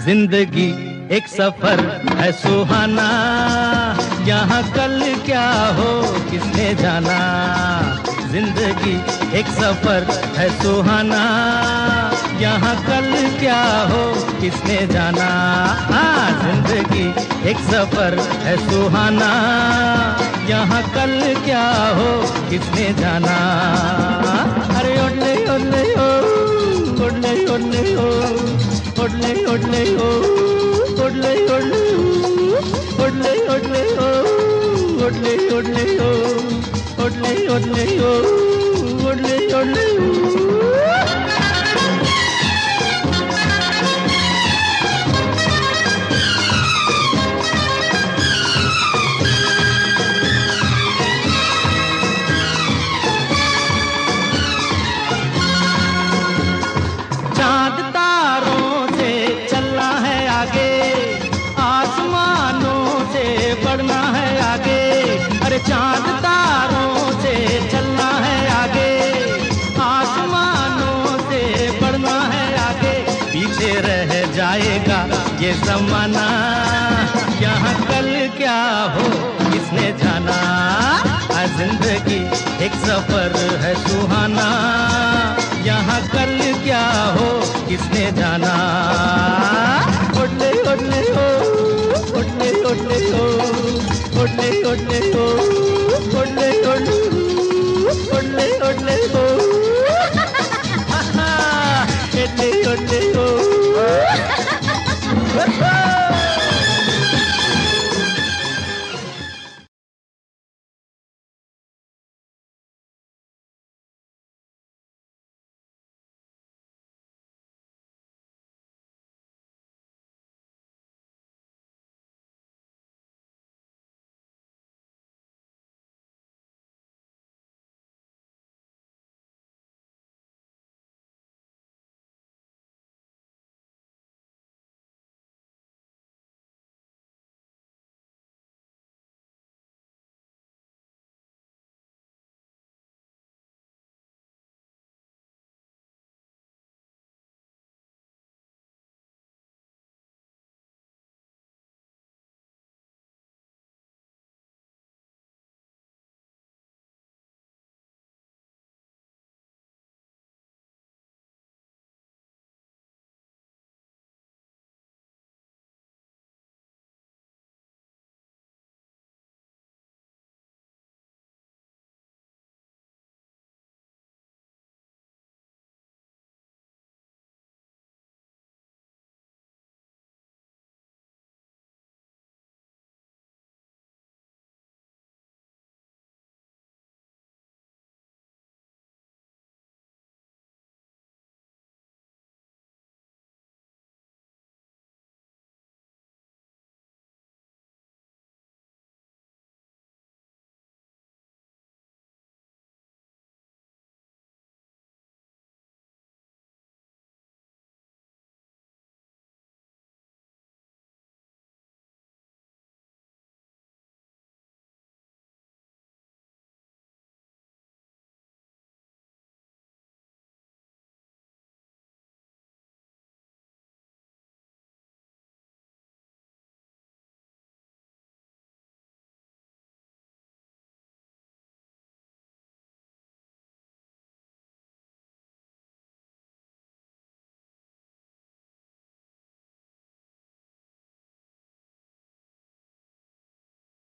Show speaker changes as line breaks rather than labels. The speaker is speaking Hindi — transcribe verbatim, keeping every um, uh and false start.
जिंदगी एक सफर है सुहाना, यहाँ कल क्या हो किसने जाना। जिंदगी एक सफर है सुहाना, यहाँ कल क्या हो किसने जाना। हाँ, जिंदगी एक सफर है सुहाना, यहाँ कल क्या हो किसने जाना। अरे ओडले ओडले ओ, ओडले ओडले ओ, ओडले ओडले ओ, ओडले ओडले ओ, ओडले ओडले ओ, ओडले ओडले ओ, ओडले ओडले ओ, ओडले ओडले ओ। चांद तारों से चलना है आगे, आसमानों से बढ़ना है आगे। अरे चांद तारों से चलना है आगे, आसमानों से बढ़ना है आगे। पीछे रह जाएगा ये ज़माना, यहाँ कल क्या हो किसने जाना। जिंदगी एक सफर है सुहाना, यहाँ कल क्या हो किसने जाना। ओडले ओडले ओ, ओडले ओडले ओ,